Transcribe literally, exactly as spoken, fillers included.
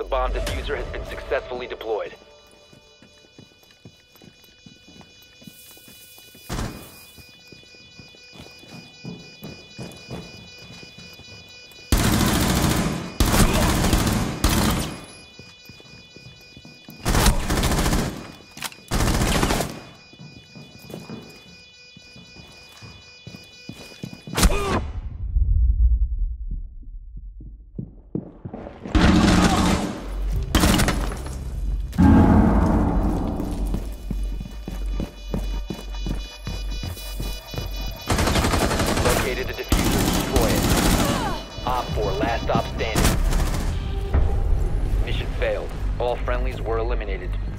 bomb diffuser has been successfully deployed. Located the diffuser, destroy it. Op four, last stop standing. Mission failed. All friendlies were eliminated.